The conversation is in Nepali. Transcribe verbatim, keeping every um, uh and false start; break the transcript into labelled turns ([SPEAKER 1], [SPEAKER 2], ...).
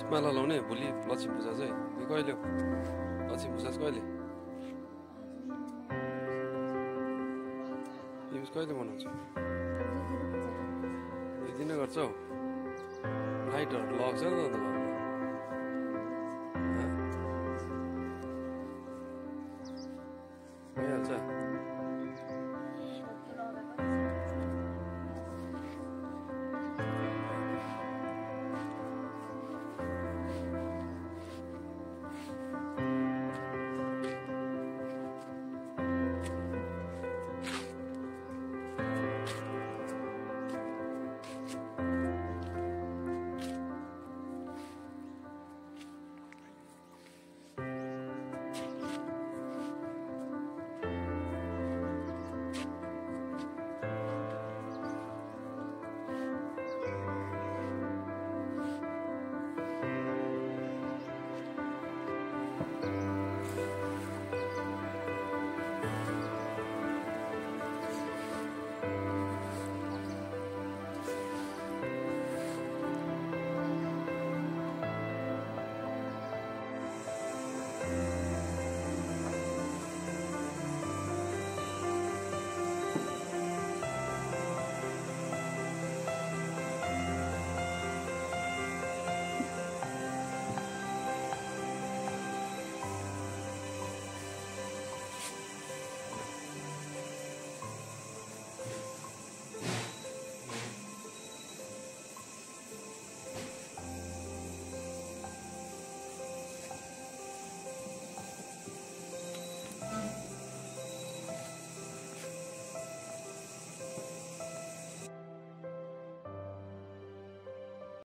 [SPEAKER 1] माला लाउने भोलि लक्ष्मी पूजा चाहिँ यो कहिले हो लक्ष्मी पूजा कहिले तिमी कहिले मनाउँछौ यति नै गर्छौ लाइटहरू लाग्छ नि त